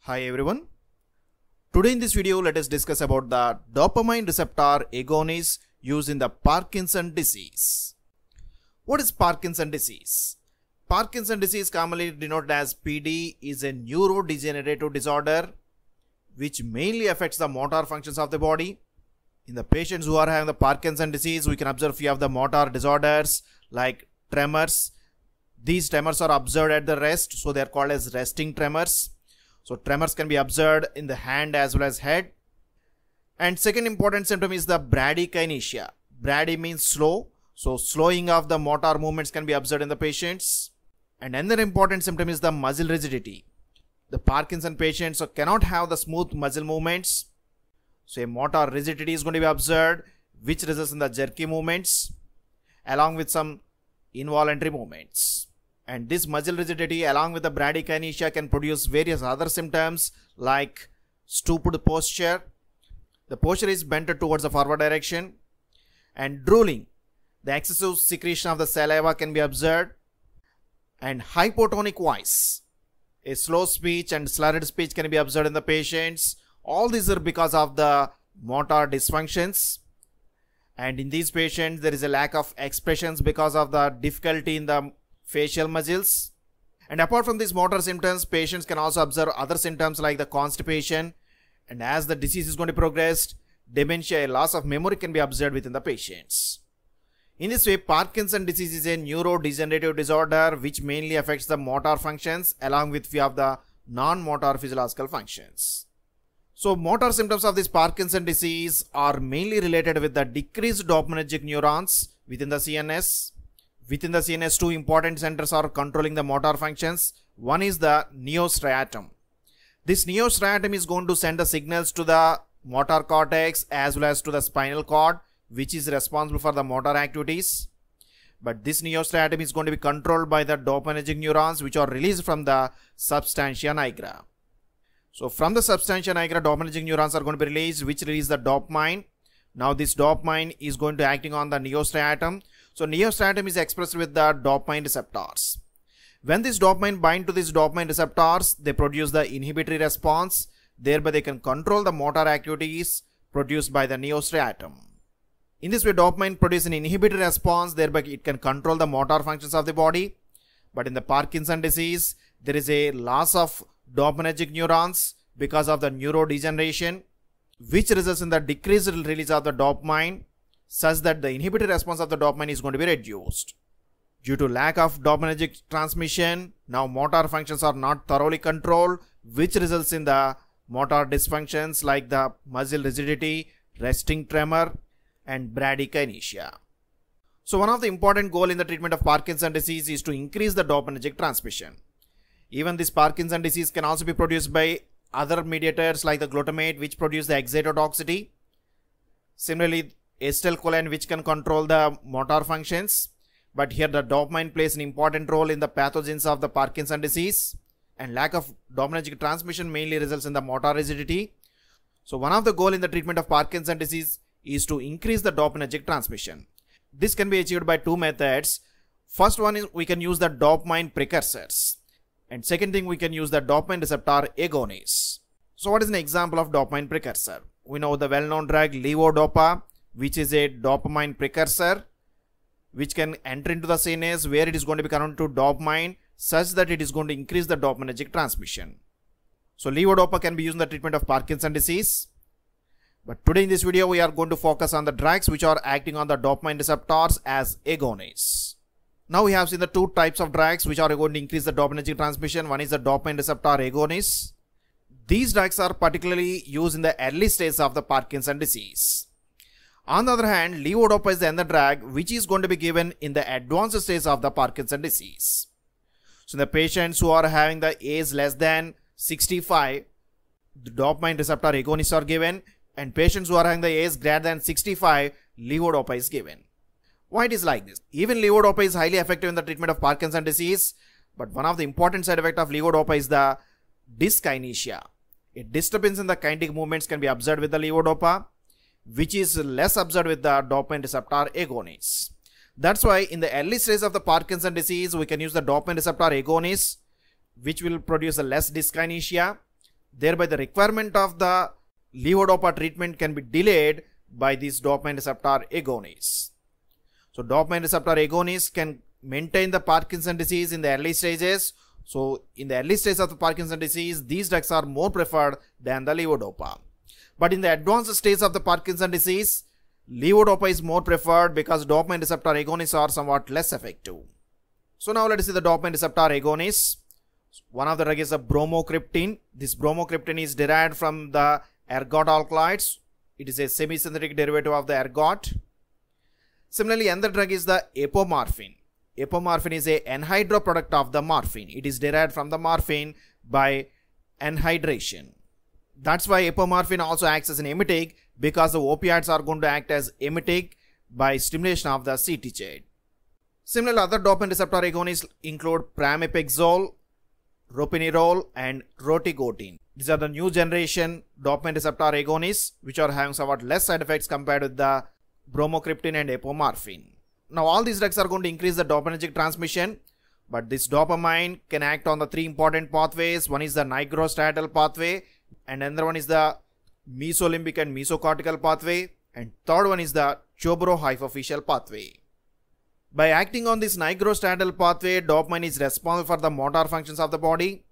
Hi everyone. Today in this video, let us discuss about the dopamine receptor agonists used in the Parkinson disease. What is Parkinson disease? Parkinson disease, commonly denoted as PD, is a neurodegenerative disorder which mainly affects the motor functions of the body. In the patients who are having the Parkinson disease, we can observe few of the motor disorders like tremors. These tremors are observed at the rest, so they are called as resting tremors. So tremors can be observed in the hand as well as head. And second important symptom is the bradykinesia. Brady means slow. So slowing of the motor movements can be observed in the patients. And another important symptom is the muscle rigidity. The Parkinson patients cannot have the smooth muscle movements. So a motor rigidity is going to be observed, which results in the jerky movements along with some involuntary movements. And this muscle rigidity along with the bradykinesia can produce various other symptoms like stooped posture. The posture is bent towards the forward direction. And drooling. The excessive secretion of the saliva can be observed. And hypotonic voice. A slow speech and slurred speech can be observed in the patients. All these are because of the motor dysfunctions. And in these patients, there is a lack of expressions because of the difficulty in the facial muscles. And apart from these motor symptoms, patients can also observe other symptoms like the constipation. And as the disease is going to progress, dementia, a loss of memory can be observed within the patients. In this way, Parkinson disease is a neurodegenerative disorder which mainly affects the motor functions along with few of the non-motor physiological functions. So motor symptoms of this Parkinson disease are mainly related with the decreased dopaminergic neurons within the CNS. Within the CNS, two important centers are controlling the motor functions. One is the neostriatum. This neostriatum is going to send the signals to the motor cortex as well as to the spinal cord, which is responsible for the motor activities. But this neostriatum is going to be controlled by the dopaminergic neurons which are released from the substantia nigra. So from the substantia nigra, dopaminergic neurons are going to be released, which release the dopamine. Now this dopamine is going to acting on the neostriatum. So neostriatum is expressed with the dopamine receptors. When this dopamine bind to these dopamine receptors, they produce the inhibitory response. Thereby they can control the motor activities produced by the neostriatum. In this way, dopamine produces an inhibitory response. Thereby it can control the motor functions of the body. But in the Parkinson disease, there is a loss of dopaminergic neurons because of the neurodegeneration, which results in the decreased release of the dopamine, such that the inhibitory response of the dopamine is going to be reduced. Due to lack of dopaminergic transmission, now motor functions are not thoroughly controlled, which results in the motor dysfunctions like the muscle rigidity, resting tremor, and bradykinesia. So one of the important goals in the treatment of Parkinson disease is to increase the dopaminergic transmission. Even this Parkinson disease can also be produced by other mediators like the glutamate, which produce the excitotoxicity. Similarly, acetylcholine, which can control the motor functions. But here the dopamine plays an important role in the pathogens of the Parkinson disease. And lack of dopaminergic transmission mainly results in the motor rigidity. So one of the goals in the treatment of Parkinson disease is to increase the dopaminergic transmission. This can be achieved by two methods. First one is we can use the dopamine precursors. And second thing, we can use the dopamine receptor agonists. So what is an example of dopamine precursor? We know the well-known drug levodopa, which is a dopamine precursor, which can enter into the CNS where it is going to be converted to dopamine such that it is going to increase the dopaminergic transmission. So levodopa can be used in the treatment of Parkinson disease. But today in this video, we are going to focus on the drugs which are acting on the dopamine receptors as agonists. Now we have seen the two types of drugs which are going to increase the dopaminergic transmission. One is the dopamine receptor agonists. These drugs are particularly used in the early stages of the Parkinson disease. On the other hand, levodopa is the other drug which is going to be given in the advanced stage of the Parkinson disease. So in the patients who are having the age less than 65, the dopamine receptor agonists are given, and patients who are having the age greater than 65, levodopa is given. Why it is like this? Even levodopa is highly effective in the treatment of Parkinson disease, but one of the important side effects of levodopa is the dyskinesia. A disturbance in the kinetic movements can be observed with the levodopa, which is less observed with the dopamine receptor agonists. That's why in the early stage of the Parkinson disease, we can use the dopamine receptor agonists, which will produce a less dyskinesia. Thereby the requirement of the levodopa treatment can be delayed by these dopamine receptor agonists. So dopamine receptor agonists can maintain the Parkinson disease in the early stages. So in the early stage of the Parkinson disease, these drugs are more preferred than the levodopa. But in the advanced stage of the Parkinson disease, levodopa is more preferred because dopamine receptor agonists are somewhat less effective. So now let us see the dopamine receptor agonists. One of the drugs is the bromocriptine. This bromocriptine is derived from the ergot alkaloids. It is a semi-synthetic derivative of the ergot. Similarly, another drug is the apomorphine. Apomorphine is a anhydro product of the morphine. It is derived from the morphine by anhydration. That's why apomorphine also acts as an emetic, because the opioids are going to act as emetic by stimulation of the CTZ. Similarly, other dopamine receptor agonists include pramipexole, ropinirole and rotigotine. These are the new generation dopamine receptor agonists which are having somewhat less side effects compared with the bromocriptine and apomorphine. Now all these drugs are going to increase the dopaminergic transmission, but this dopamine can act on the three important pathways. One is the nigrostriatal pathway, and another one is the mesolimbic and mesocortical pathway, and third one is the tuberohypophyseal pathway. By acting on this nigrostriatal pathway, dopamine is responsible for the motor functions of the body,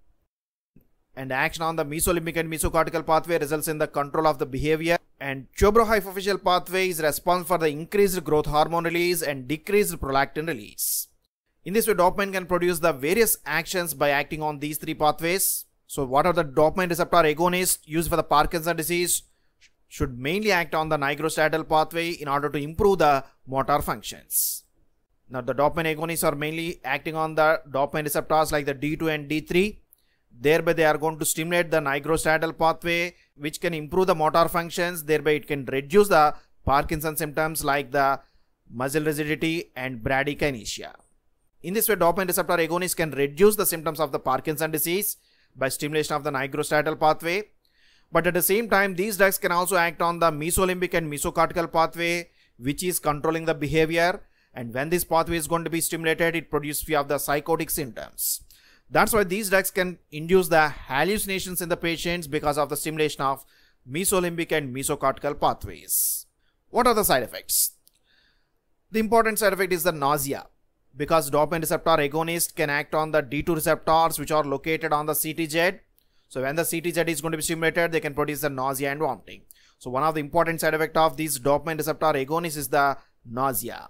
and action on the mesolimbic and mesocortical pathway results in the control of the behavior, and tuberohypophyseal pathway is responsible for the increased growth hormone release and decreased prolactin release. In this way, dopamine can produce the various actions by acting on these three pathways. So what are the dopamine receptor agonists used for the Parkinson disease? Should mainly act on the nigrostriatal pathway in order to improve the motor functions. Now the dopamine agonists are mainly acting on the dopamine receptors like the D2 and D3. Thereby they are going to stimulate the nigrostriatal pathway, which can improve the motor functions. Thereby it can reduce the Parkinson symptoms like the muscle rigidity and bradykinesia. In this way, dopamine receptor agonists can reduce the symptoms of the Parkinson disease by stimulation of the nigrostriatal pathway. But at the same time, these drugs can also act on the mesolimbic and mesocortical pathway, which is controlling the behavior. And when this pathway is going to be stimulated, it produces few of the psychotic symptoms. That's why these drugs can induce the hallucinations in the patients because of the stimulation of mesolimbic and mesocortical pathways. What are the side effects? The important side effect is the nausea, because dopamine receptor agonist can act on the D2 receptors which are located on the CTZ. So when the CTZ is going to be stimulated, they can produce the nausea and vomiting. So one of the important side effects of these dopamine receptor agonists is the nausea.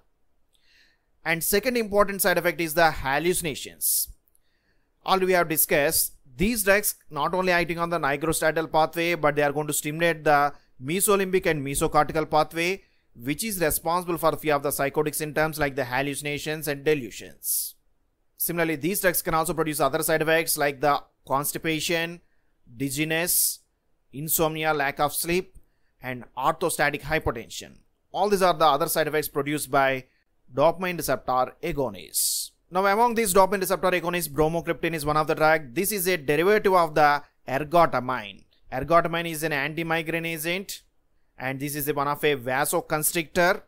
And second important side effect is the hallucinations. Already we have discussed, these drugs not only acting on the nigrostriatal pathway, but they are going to stimulate the mesolimbic and mesocortical pathway, which is responsible for a few of the psychotic symptoms like the hallucinations and delusions. Similarly, these drugs can also produce other side effects like the constipation, dizziness, insomnia, lack of sleep, and orthostatic hypotension. All these are the other side effects produced by dopamine receptor agonists. Now among these dopamine receptor agonists, bromocriptine is one of the drugs. This is a derivative of the ergotamine. Ergotamine is an anti-migraine agent, and this is one of a vasoconstrictor.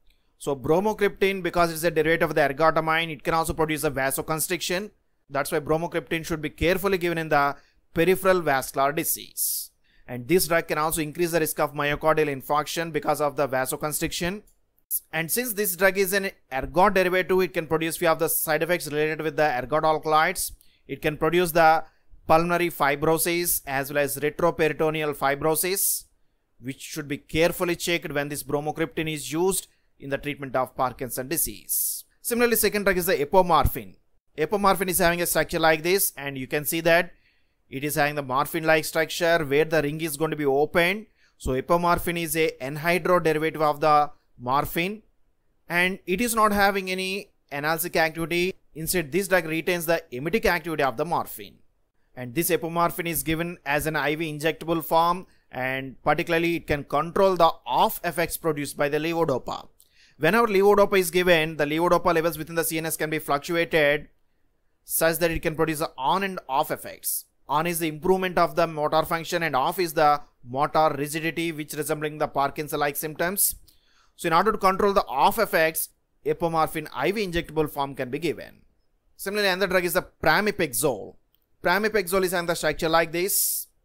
So bromocriptine, because it's a derivative of the ergotamine, it can also produce a vasoconstriction. That's why bromocriptine should be carefully given in the peripheral vascular disease. And this drug can also increase the risk of myocardial infarction because of the vasoconstriction. And since this drug is an ergot derivative, it can produce few of the side effects related with the ergot alkaloids. It can produce the pulmonary fibrosis as well as retroperitoneal fibrosis, which should be carefully checked when this bromocriptine is used in the treatment of Parkinson disease. Similarly, second drug is the apomorphine. Apomorphine is having a structure like this, and you can see that it is having the morphine-like structure where the ring is going to be opened. So apomorphine is a anhydro derivative of the morphine, and it is not having any analgesic activity. Instead, this drug retains the emetic activity of the morphine. And this apomorphine is given as an IV injectable form, and particularly it can control the off effects produced by the levodopa. Whenever levodopa is given, the levodopa levels within the CNS can be fluctuated such that it can produce the on and off effects. On is the improvement of the motor function, and off is the motor rigidity, which resembling the Parkinson-like symptoms. So in order to control the off effects, apomorphine IV injectable form can be given. Similarly, another drug is the pramipexole. Pramipexole is having the structure like this.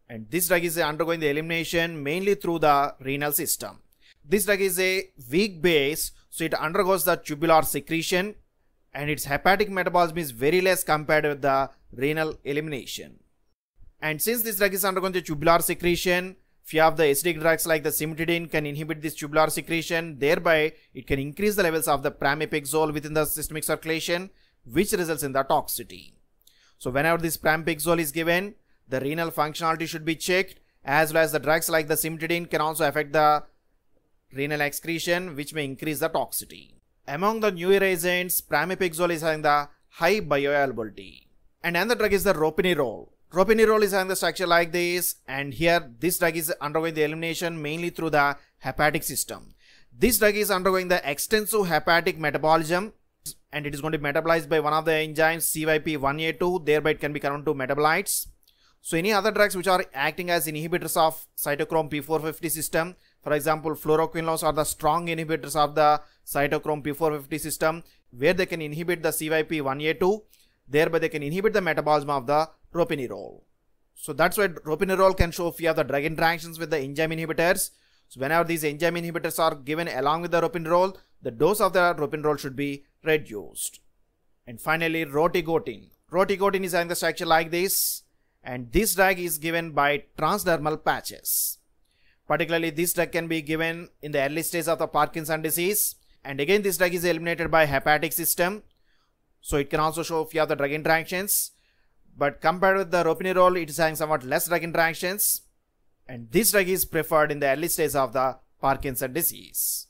And this drug is undergoing the elimination mainly through the renal system. This drug is a weak base, so it undergoes the tubular secretion and its hepatic metabolism is very less compared with the renal elimination. And since this drug is undergoing the tubular secretion, few of the acidic drugs like the cimetidine can inhibit this tubular secretion, thereby it can increase the levels of the pramipexole within the systemic circulation, which results in the toxicity. So whenever this pramipexole is given, the renal functionality should be checked, as well as the drugs like the cimetidine can also affect the renal excretion, which may increase the toxicity. Among the newer agents, pramipexole is having the high bioavailability. And another drug is the ropinirole. Ropinirole is having the structure like this, and here this drug is undergoing the elimination mainly through the hepatic system. This drug is undergoing the extensive hepatic metabolism, and it is going to be metabolized by one of the enzymes CYP1A2, thereby it can be converted to metabolites. So any other drugs which are acting as inhibitors of cytochrome P450 system, for example fluoroquinolones are the strong inhibitors of the cytochrome P450 system, where they can inhibit the CYP1A2, thereby they can inhibit the metabolism of the ropinirole. So that's why ropinirole can show few of the drug interactions with the enzyme inhibitors. So whenever these enzyme inhibitors are given along with the ropinirole, the dose of the ropinirole should be reduced. And finally, rotigotine. Rotigotine is having the structure like this, and this drug is given by transdermal patches. Particularly this drug can be given in the early stage of the Parkinson disease, and again this drug is eliminated by hepatic system, so it can also show few of the drug interactions. But compared with the ropinirole, it is having somewhat less drug interactions, and this drug is preferred in the early stage of the Parkinson disease.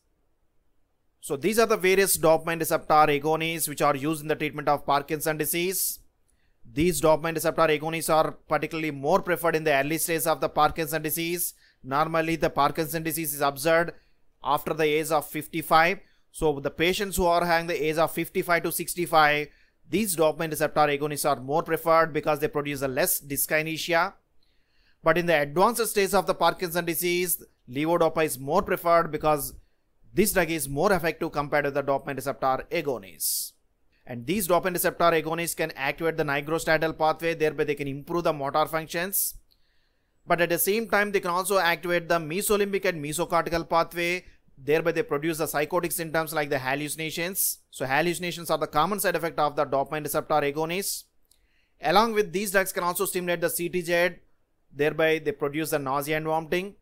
So these are the various dopamine receptor agonists which are used in the treatment of Parkinson disease. These dopamine receptor agonists are particularly more preferred in the early stage of the Parkinson disease. Normally the Parkinson disease is observed after the age of 55. So the patients who are having the age of 55 to 65, these dopamine receptor agonists are more preferred because they produce a less dyskinesia. But in the advanced stage of the Parkinson disease, levodopa is more preferred because this drug is more effective compared to the dopamine receptor agonists. And these dopamine receptor agonists can activate the nigrostriatal pathway, thereby they can improve the motor functions. But at the same time, they can also activate the mesolimbic and mesocortical pathway, thereby they produce the psychotic symptoms like the hallucinations. So hallucinations are the common side effect of the dopamine receptor agonists. Along with these drugs can also stimulate the CTZ, thereby they produce the nausea and vomiting.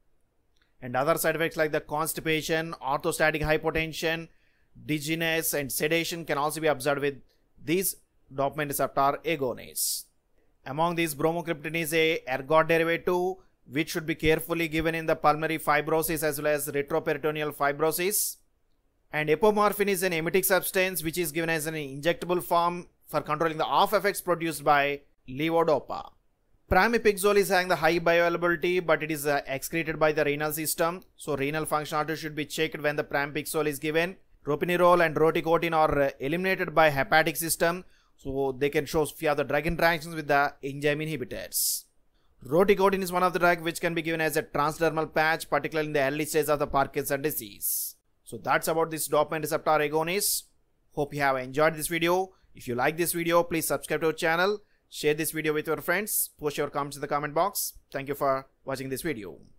And other side effects like the constipation, orthostatic hypotension, dizziness and sedation can also be observed with these dopamine receptor agonists. Among these, bromocriptine is a ergot derivative which should be carefully given in the pulmonary fibrosis as well as retroperitoneal fibrosis. And apomorphine is an emetic substance which is given as an injectable form for controlling the off effects produced by levodopa. Pramipexole is having the high bioavailability, but it is excreted by the renal system. So renal functionality should be checked when the pramipexole is given. Ropinirole and rotigotine are eliminated by hepatic system, so they can show few of the drug interactions with the enzyme inhibitors. Rotigotine is one of the drugs which can be given as a transdermal patch, particularly in the early stage of the Parkinson disease. So that's about this dopamine receptor agonist. Hope you have enjoyed this video. If you like this video, please subscribe to our channel, share this video with your friends, post your comments in the comment box. Thank you for watching this video.